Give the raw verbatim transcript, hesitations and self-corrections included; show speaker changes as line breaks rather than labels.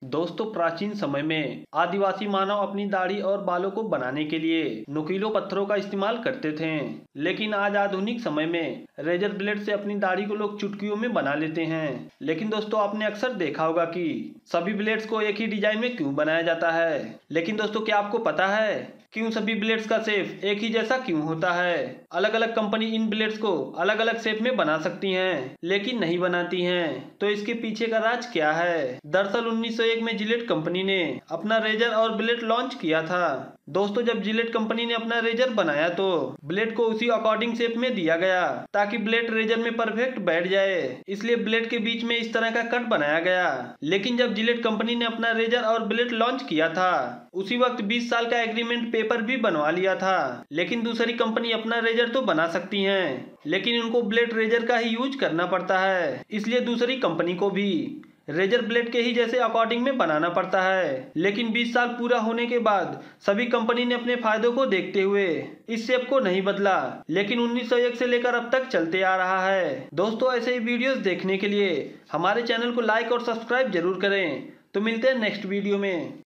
दोस्तों, प्राचीन समय में आदिवासी मानव अपनी दाढ़ी और बालों को बनाने के लिए नुकीले पत्थरों का इस्तेमाल करते थे। लेकिन आज आधुनिक समय में रेजर ब्लेड से अपनी दाढ़ी को लोग चुटकियों में बना लेते हैं। लेकिन दोस्तों, आपने अक्सर देखा होगा कि सभी ब्लेड्स को एक ही डिजाइन में क्यों बनाया जाता है। लेकिन दोस्तों, क्या आपको पता है क्यों सभी ब्लेड्स का शेप एक ही जैसा क्यों होता है? अलग अलग कंपनी इन ब्लेड्स को अलग अलग शेप में बना सकती हैं, लेकिन नहीं बनाती हैं। तो इसके पीछे का राज क्या है? दरअसल उन्नीस सौ एक में जिलेट कंपनी ने अपना रेजर और ब्लेड लॉन्च किया था। दोस्तों, जब जिलेट कंपनी ने अपना रेजर बनाया तो ब्लेड को उसी अकॉर्डिंग शेप में दिया गया ताकि ब्लेड रेजर में परफेक्ट बैठ जाए। इसलिए ब्लेड के बीच में इस तरह का कट बनाया गया। लेकिन जब जिलेट कंपनी ने अपना रेजर और ब्लेड लॉन्च किया था, उसी वक्त बीस साल का एग्रीमेंट पेपर भी बनवा लिया था। लेकिन दूसरी कंपनी अपना रेजर तो बना सकती हैं, लेकिन उनको ब्लेड रेजर का ही यूज करना पड़ता है। इसलिए दूसरी कंपनी को भी रेजर ब्लेड के ही जैसे अकॉर्डिंग में बनाना पड़ता है। लेकिन बीस साल पूरा होने के बाद सभी कंपनी ने अपने फायदों को देखते हुए इस शेप को नहीं बदला, लेकिन उन्नीस सौ एक से लेकर अब तक चलते आ रहा है। दोस्तों, ऐसे ही वीडियोस देखने के लिए हमारे चैनल को लाइक और सब्सक्राइब जरूर करें। तो मिलते हैं नेक्स्ट वीडियो में।